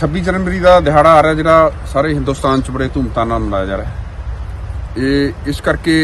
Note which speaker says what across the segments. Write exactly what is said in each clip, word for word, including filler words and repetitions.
Speaker 1: छब्बी जनवरी का दिहाड़ा आ रहा जिहड़ा सारे हिंदुस्तान च बड़े धूमधाम नाल मनाया जा रहा है। ये इस करके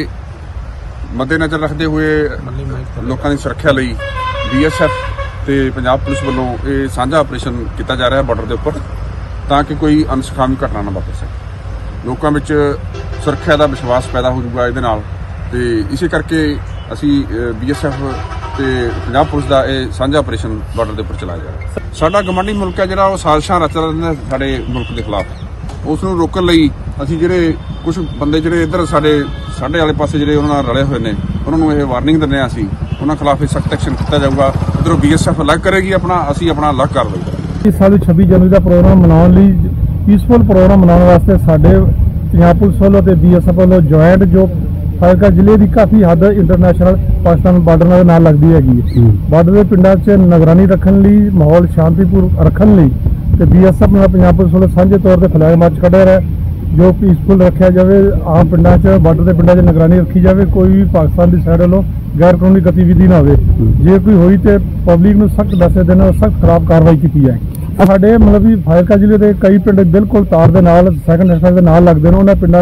Speaker 1: मद्देनज़र रखते हुए लोगों की सुरक्षा लई बी एस एफ ते पंजाब पुलिस वालों ये साझा ऑपरेशन किया जा रहा है बॉर्डर के उपर, ताकि कोई अनसुखावी घटना ना वापर सके। लोगों में सुरक्षा का विश्वास पैदा हो जाऊगा इहदे नाल, ते इसे करके असी बी एस एफ ते पंजाब पुलिस का यह साझा ऑपरेशन बॉर्डर के उपर चलाया जा रहा है। साडा गवांढी मुल्क है जिहड़ा वो साजिशां रच रहा साडे मुल्क के खिलाफ, उसनूं रोकण लई असीं जिहड़े कुछ बंदे जिहड़े इधर साडे साडे वाले पासे जिहड़े उन्हां नाल रले होए ने उन्हां नूं इह वार्निंग दिंदे हां असीं उन्हां खिलाफ सख्त एक्शन किया जाऊगा। उधरों बी एस एफ अलग करेगी अपना, असीं अपना अलग कार्रवाई करांगे।
Speaker 2: इस साल छब्बी जनवरी का प्रोग्राम मनाउण लई पीसफुल प्रोग्राम मनाउण वास्ते साडे पंजाब पुलिस वालों ते बी एस एफ वालों ज्वाइंट जो फाजिलका जिले की काफ़ी हद इंटरनेशनल पाकिस्तान बार्डर के नाल लगती हैगी। बार्डर के पिंडों च निगरानी रखने लई माहौल शांतिपूर्ण रखने लई ते B S F Punjab police वालों सांझे तौर पर फ्लैग मार्च कढ़िया है जो पीसफुल रखा जाए। आम पिंडों च बार्डर के पिंडों च निगरानी रखी जाए, कोई भी पाकिस्तान की साइड वालों गैर कानूनी गतिविधि ना हो। जे कोई हुई तो पब्लिक में सख्त दसे दिन सख्त खिलाफ कार्रवाई की जाए। साडे मतलब भी फाजिलका जिले के कई पिंड बिल्कुल तार के नाल सैकंड नेशनल के नाल लगते हैं, उन्होंने पिंडों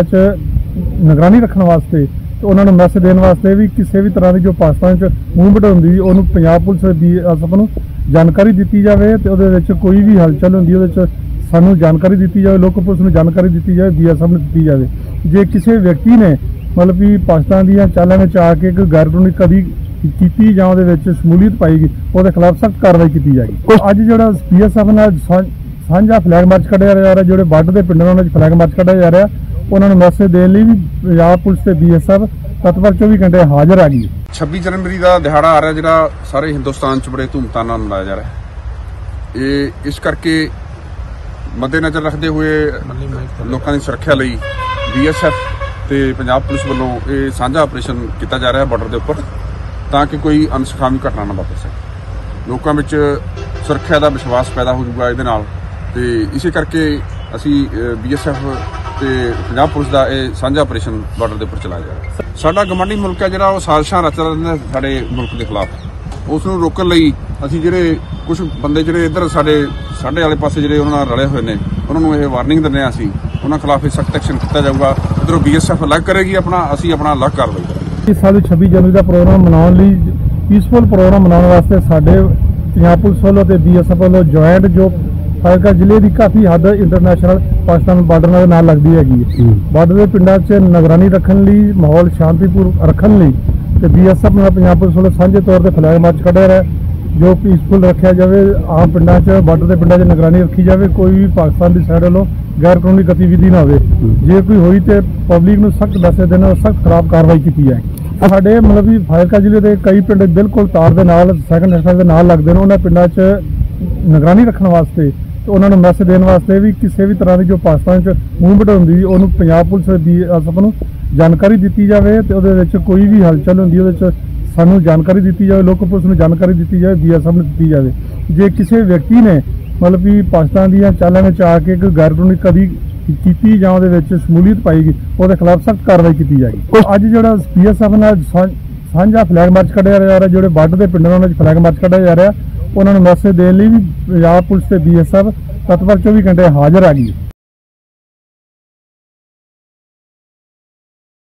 Speaker 2: च निगरानी रखने वास्ते तो उन्होंने मैसेज देने वास्ते भी किसी भी तरह की जो पाकिस्तान च मूवमेंट होंगी उन्होंने Punjab police B S F नूं जानकारी दी जाए, तो उहदे कोई भी हलचल होंगी उहदे सानू जानकारी दी जाए, लोकल पुलिस में जानकारी दी जाए, बी एस एफ ने दी जाए। जे किसी व्यक्ति ने मतलब कि पाकिस्तान दी चालां में आके एक गैर कानूनी कभी की जां उहदे विच शमूलीयत पाएगी उहदे खिलाफ सख्त कार्रवाई की जाएगी। अज जिहड़ा बी एस एफ नाल साझा फ्लैग मार्च कढ़िया जा रहा, जो बार्डर के पिंडों में फ्लैग मार्च कढ़िया जा रहा, उन्होंने मैसेज देने लिए भी पंजाब पुलिस ते बी एस एफ तत्पर चौबीस घंटे हाजिर आ गई।
Speaker 1: छब्बी जनवरी का दिहाड़ा आ रहा जिहड़ा सारे हिंदुस्तान च बड़े धूमधाम नाल मनाया जा रहा है। ये इस करके मद्देनज़र रखते हुए लोगों की सुरक्षा लई बी एस एफ ते पंजाब पुलिस वालों ये साझा ऑपरेशन किया जा रहा है बॉर्डर के उपर, ताकि कोई अनसुखावी घटना ना वापर सके। लोगों में सुरक्षा का विश्वास पैदा हो जाऊगा इहदे नाल, ते इसे करके असी बी एस एफ ते पंजाब पुलिस का यह साझा ऑपरेशन बॉर्डर के उपर चलाया जा रहा है। साडा गवांढी मुल्क है जिहड़ा वो साजिशां रच रहा साडे मुल्क के खिलाफ, उसनूं रोकण लई असीं जिहड़े कुछ बंदे जिहड़े इधर साडे साडे वाले पासे जिहड़े उन्हां नाल रले होए ने उन्हां नूं इह वार्निंग दिंदे हां असीं उन्हां खिलाफ सख्त एक्शन किया जाऊगा। उधरों बी एस एफ अलग करेगी अपना, असीं अपना अलग कार्रवाई करांगे।
Speaker 2: इस साल छब्बी जनवरी का प्रोग्राम मनाउण लई पीसफुल प्रोग्राम मनाउण वास्ते साडे पंजाब पुलिस वालों ते बी एस एफ वालों ज्वाइंट जो फाजिलका जिले की काफ़ी हद इंटरनेशनल पाकिस्तान बार्डर के नाल लगती हैगी। बार्डर के पिंडों च निगरानी रखने लई माहौल शांतिपूर्ण रखने लई ते B S F Punjab police वालों सांझे तौर पर फ्लैग मार्च कढ़िया है जो पीसफुल रखा जाए। आम पिंडों च बार्डर के पिंडों च निगरानी रखी जाए, कोई भी पाकिस्तान की साइड वालों गैर कानूनी गतिविधि ना हो। जे कोई हुई तो पब्लिक में सख्त दसे दिन सख्त खिलाफ कार्रवाई की जाए। साडे मतलब भी फाजिलका जिले के कई पिंड बिल्कुल तार के नाल सैकंड नेशनल के नाल लगते हैं, उन्होंने पिंडों च निगरानी रखने वास्ते तो उन्होंने मैसेज देने वास्ते भी किसी भी तरह की जो पाकिस्तान च मूवमेंट होंगी उन्होंने Punjab police B S F नूं जानकारी दी जाए, तो उहदे कोई भी हलचल होंगी उहदे सानू जानकारी दी जाए, लोकल पुलिस में जानकारी दी जाए, बी एस एफ ने दी जाए। जे किसी व्यक्ति ने मतलब कि पाकिस्तान दी चालां में आके एक गैर कानूनी कभी की जां उहदे विच शमूलीयत पाएगी उहदे खिलाफ सख्त कार्रवाई की जाएगी। अज जिहड़ा बी एस एफ नाल साझा फ्लैग मार्च कढ़िया जा रहा, जो बार्डर के पिंडों में फ्लैग मार्च कढ़िया जा रहा, उन्होंने मैसेज देने लिए भी पंजाब पुलिस ते बी एस एफ तत्पर चौबीस घंटे हाजिर आ गई।